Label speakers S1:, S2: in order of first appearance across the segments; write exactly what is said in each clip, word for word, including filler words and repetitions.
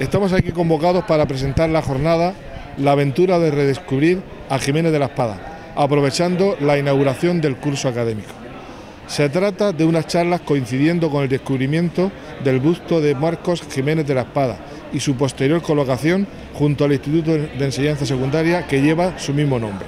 S1: Estamos aquí convocados para presentar la jornada La aventura de redescubrir a Jiménez de la Espada, aprovechando la inauguración del curso académico. Se trata de unas charlas coincidiendo con el descubrimiento del busto de Marcos Jiménez de la Espada y su posterior colocación junto al Instituto de Enseñanza Secundaria que lleva su mismo nombre.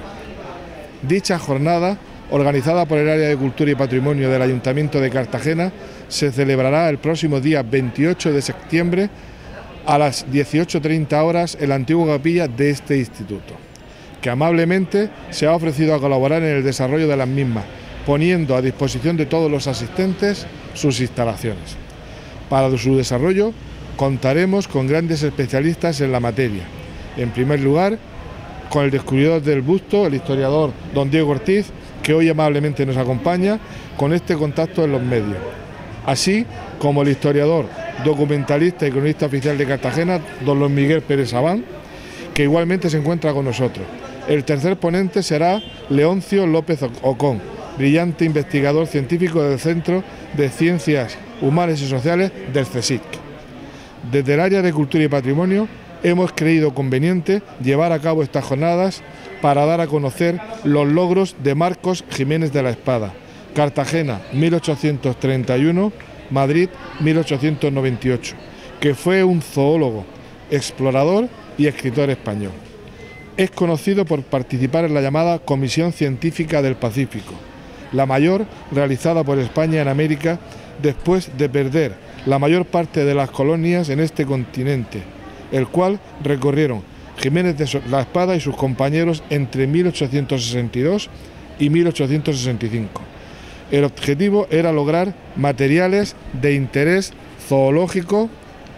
S1: Dicha jornada, organizada por el Área de Cultura y Patrimonio del Ayuntamiento de Cartagena, se celebrará el próximo día veintiocho de septiembre a las dieciocho treinta horas en la antigua capilla de este instituto, que amablemente se ha ofrecido a colaborar en el desarrollo de las mismas, poniendo a disposición de todos los asistentes sus instalaciones. Para su desarrollo contaremos con grandes especialistas en la materia. En primer lugar, con el descubridor del busto, el historiador don Diego Ortiz, que hoy amablemente nos acompaña con este contacto en los medios, así como el historiador, documentalista y cronista oficial de Cartagena, don Luis Miguel Pérez Sabán, que igualmente se encuentra con nosotros. El tercer ponente será Leoncio López Ocón, brillante investigador científico del Centro de Ciencias Humanas y Sociales del CSIC. Desde el área de Cultura y Patrimonio hemos creído conveniente llevar a cabo estas jornadas para dar a conocer los logros de Marcos Jiménez de la Espada, Cartagena mil ochocientos treinta y uno, Madrid mil ochocientos noventa y ocho, que fue un zoólogo, explorador y escritor español. Es conocido por participar en la llamada Comisión Científica del Pacífico, la mayor realizada por España en América después de perder la mayor parte de las colonias en este continente, el cual recorrieron Jiménez de la Espada y sus compañeros entre mil ochocientos sesenta y dos y mil ochocientos sesenta y cinco. El objetivo era lograr materiales de interés zoológico,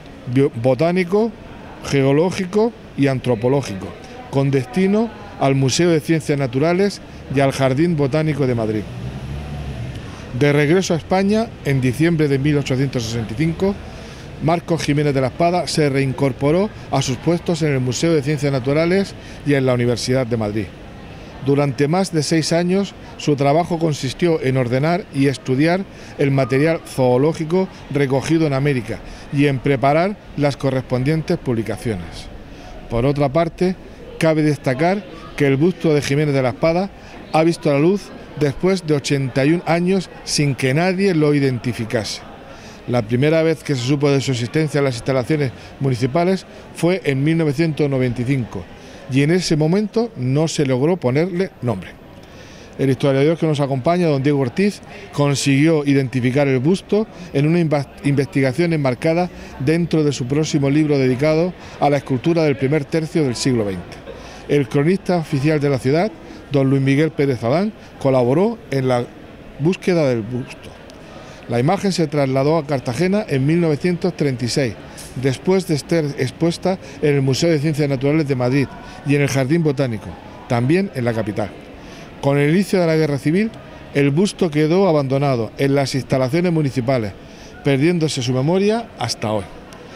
S1: botánico, geológico y antropológico, con destino al Museo de Ciencias Naturales y al Jardín Botánico de Madrid. De regreso a España, en diciembre de mil ochocientos sesenta y cinco, Marcos Jiménez de la Espada se reincorporó a sus puestos en el Museo de Ciencias Naturales y en la Universidad de Madrid. Durante más de seis años, su trabajo consistió en ordenar y estudiar el material zoológico recogido en América y en preparar las correspondientes publicaciones. Por otra parte, cabe destacar que el busto de Jiménez de la Espada ha visto la luz después de ochenta y un años sin que nadie lo identificase. La primera vez que se supo de su existencia en las instalaciones municipales fue en mil novecientos noventa y cinco y en ese momento no se logró ponerle nombre. El historiador que nos acompaña, don Diego Ortiz, consiguió identificar el busto en una investigación enmarcada dentro de su próximo libro dedicado a la escultura del primer tercio del siglo veinte. El cronista oficial de la ciudad, don Luis Miguel Pérez Sabán, colaboró en la búsqueda del busto. La imagen se trasladó a Cartagena en mil novecientos treinta y seis, después de estar expuesta en el Museo de Ciencias Naturales de Madrid y en el Jardín Botánico, también en la capital. Con el inicio de la Guerra Civil, el busto quedó abandonado en las instalaciones municipales, perdiéndose su memoria hasta hoy.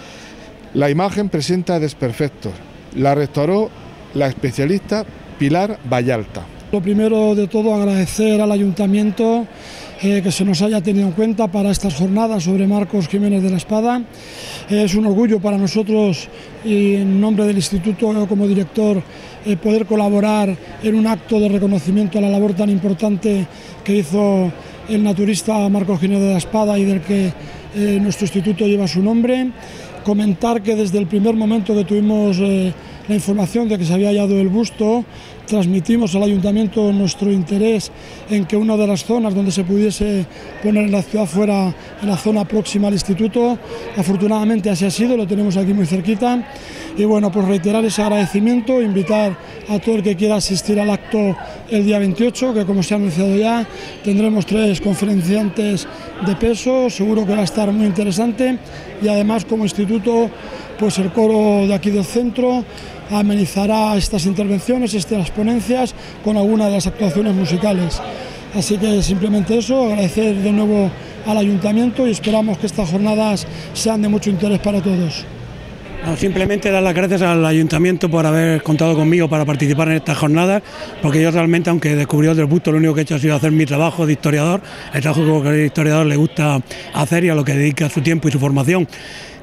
S1: La imagen presenta desperfectos. La restauró la especialista Pilar Vallalta.
S2: Lo primero de todo, agradecer al Ayuntamiento eh, que se nos haya tenido en cuenta para estas jornadas sobre Marcos Jiménez de la Espada. Eh, es un orgullo para nosotros y en nombre del Instituto como director eh, poder colaborar en un acto de reconocimiento a la labor tan importante que hizo el naturista Marcos Jiménez de la Espada y del que eh, nuestro instituto lleva su nombre. Comentar que desde el primer momento que tuvimos eh, la información de que se había hallado el busto, transmitimos al Ayuntamiento nuestro interés en que una de las zonas donde se pudiese poner en la ciudad fuera en la zona próxima al instituto. Afortunadamente así ha sido, lo tenemos aquí muy cerquita. Y bueno, pues reiterar ese agradecimiento, invitar a todo el que quiera asistir al acto el día veintiocho, que como se ha anunciado ya, tendremos tres conferenciantes de peso, seguro que va a estar muy interesante, y además como instituto, pues el coro de aquí del centro amenizará estas intervenciones, estas ponencias, con alguna de las actuaciones musicales. Así que simplemente eso, agradecer de nuevo al Ayuntamiento y esperamos que estas jornadas sean de mucho interés para todos.
S3: No, simplemente dar las gracias al Ayuntamiento por haber contado conmigo para participar en estas jornadas, porque yo realmente, aunque descubridor del busto, lo único que he hecho ha sido hacer mi trabajo de historiador, el trabajo que el historiador le gusta hacer y a lo que dedica su tiempo y su formación.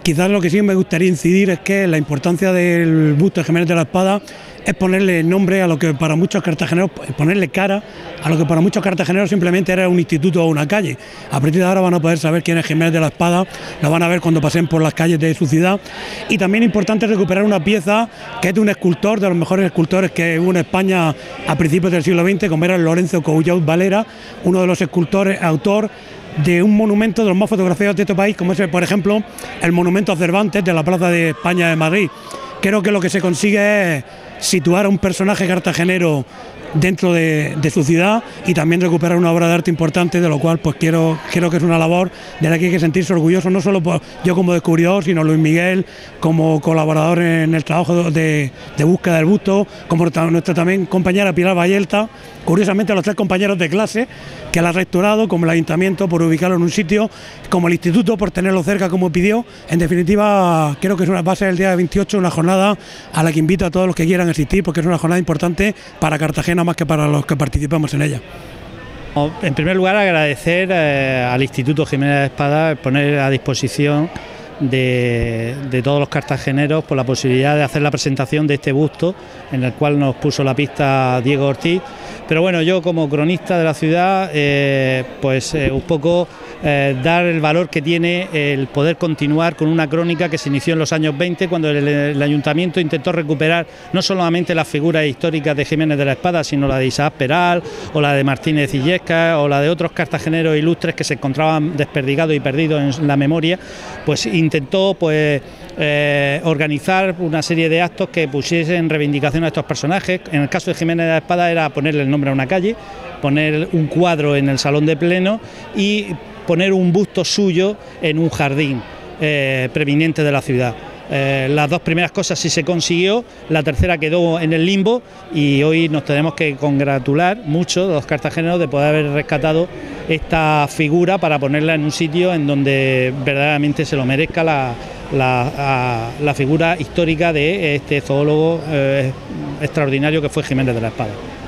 S3: Quizás lo que sí me gustaría incidir es que la importancia del busto de Jiménez de la Espada es ponerle nombre a lo que para muchos cartageneros, ponerle cara a lo que para muchos cartageneros simplemente era un instituto o una calle. A partir de ahora van a poder saber quién es Jiménez de la Espada, lo van a ver cuando pasen por las calles de su ciudad. Y también es importante recuperar una pieza que es de un escultor, de los mejores escultores que hubo en España a principios del siglo veinte, como era Lorenzo Coullaud Valera, uno de los escultores, autor de un monumento de los más fotografiados de este país, como es, por ejemplo, el monumento a Cervantes de la Plaza de España de Madrid. Creo que lo que se consigue es situar a un personaje cartagenero dentro de, de su ciudad y también recuperar una obra de arte importante, de lo cual pues quiero, creo que es una labor de la que hay que sentirse orgulloso, no solo por, yo como descubridor, sino Luis Miguel como colaborador en el trabajo de, de búsqueda del busto, como nuestra también compañera Pilar Vallelta, curiosamente los tres compañeros de clase, que la ha restaurado, como el ayuntamiento por ubicarlo en un sitio, como el instituto por tenerlo cerca como pidió. En definitiva, creo que es una, va a ser el día veintiocho, una jornada a la que invito a todos los que quieran asistir, porque es una jornada importante para Cartagena más que para los que participamos en ella.
S4: En primer lugar, agradecer eh, al Instituto Jiménez de la Espada poner a disposición de, de todos los cartageneros por la posibilidad de hacer la presentación de este busto, en el cual nos puso la pista Diego Ortiz. Pero bueno, yo como cronista de la ciudad, eh, pues eh, un poco eh, dar el valor que tiene el poder continuar con una crónica que se inició en los años veinte, cuando el, el Ayuntamiento intentó recuperar no solamente las figuras históricas de Jiménez de la Espada, sino la de Isaac Peral, o la de Martínez Illescas, o la de otros cartageneros ilustres que se encontraban desperdigados y perdidos en la memoria. Pues intentó pues eh, organizar una serie de actos que pusiesen reivindicación a estos personajes. En el caso de Jiménez de la Espada era ponerle el nombre a una calle, poner un cuadro en el salón de pleno y poner un busto suyo en un jardín eh, preeminente de la ciudad. Eh, las dos primeras cosas sí se consiguió, la tercera quedó en el limbo y hoy nos tenemos que congratular mucho los cartageneros de poder haber rescatado esta figura para ponerla en un sitio en donde verdaderamente se lo merezca la, la, a, la figura histórica de este zoólogo eh, extraordinario que fue Jiménez de la Espada.